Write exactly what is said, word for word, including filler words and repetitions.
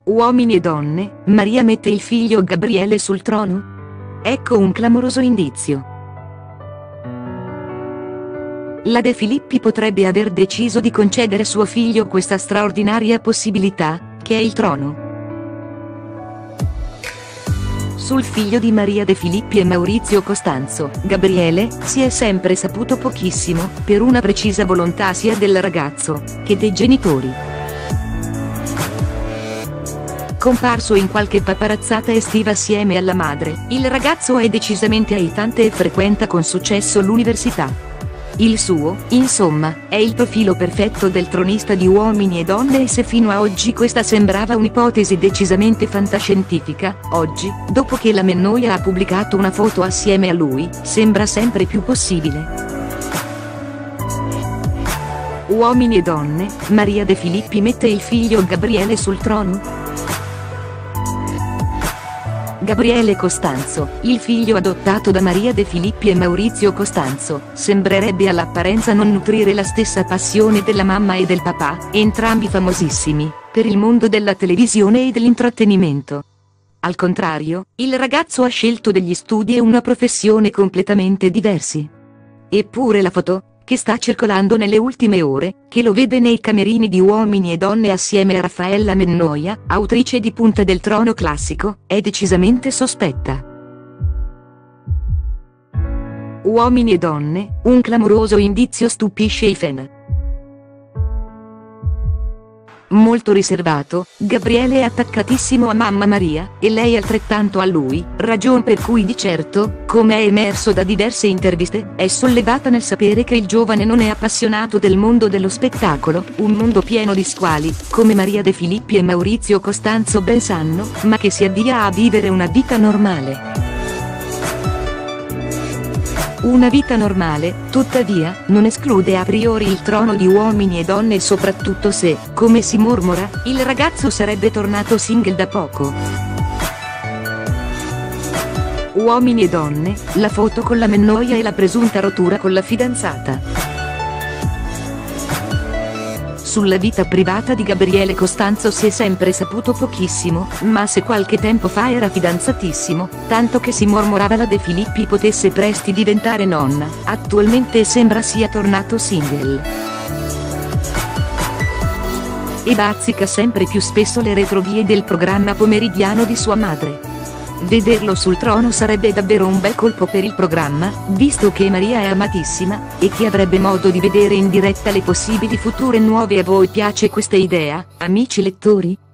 Uomini e donne, Maria mette il figlio Gabriele sul trono? Ecco un clamoroso indizio. La De Filippi potrebbe aver deciso di concedere a suo figlio questa straordinaria possibilità, che è il trono. Sul figlio di Maria De Filippi e Maurizio Costanzo, Gabriele, si è sempre saputo pochissimo, per una precisa volontà sia del ragazzo, che dei genitori. Comparso in qualche paparazzata estiva assieme alla madre, il ragazzo è decisamente aitante e frequenta con successo l'università. Il suo, insomma, è il profilo perfetto del tronista di Uomini e Donne, e se fino a oggi questa sembrava un'ipotesi decisamente fantascientifica, oggi, dopo che la Mennoia ha pubblicato una foto assieme a lui, sembra sempre più possibile. Uomini e Donne, Maria De Filippi mette il figlio Gabriele sul trono? Gabriele Costanzo, il figlio adottato da Maria De Filippi e Maurizio Costanzo, sembrerebbe all'apparenza non nutrire la stessa passione della mamma e del papà, entrambi famosissimi, per il mondo della televisione e dell'intrattenimento. Al contrario, il ragazzo ha scelto degli studi e una professione completamente diversi. Eppure la foto, che sta circolando nelle ultime ore, che lo vede nei camerini di Uomini e Donne assieme a Raffaella Mennoia, autrice di Punta del Trono classico, è decisamente sospetta. Uomini e Donne, un clamoroso indizio stupisce i fan. Molto riservato, Gabriele è attaccatissimo a mamma Maria, e lei altrettanto a lui, ragion per cui di certo, come è emerso da diverse interviste, è sollevata nel sapere che il giovane non è appassionato del mondo dello spettacolo, un mondo pieno di squali, come Maria De Filippi e Maurizio Costanzo ben sanno, ma che si avvia a vivere una vita normale. Una vita normale, tuttavia, non esclude a priori il trono di Uomini e Donne, soprattutto se, come si mormora, il ragazzo sarebbe tornato single da poco. Uomini e Donne, la foto con la Mennoia e la presunta rottura con la fidanzata. Sulla vita privata di Gabriele Costanzo si è sempre saputo pochissimo, ma se qualche tempo fa era fidanzatissimo, tanto che si mormorava la De Filippi potesse presti diventare nonna, attualmente sembra sia tornato single. E bazzica sempre più spesso le retrovie del programma pomeridiano di sua madre. Vederlo sul trono sarebbe davvero un bel colpo per il programma, visto che Maria è amatissima, e chi avrebbe modo di vedere in diretta le possibili future nuove. A voi piace questa idea, amici lettori?